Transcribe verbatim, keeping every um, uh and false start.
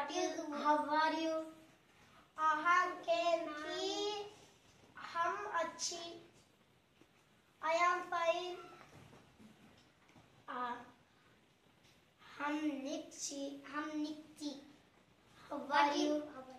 What is? How are you? हम की हम अच्छी. I am fine. Uh, हम निक्ची. हम Nikki. How are you? How are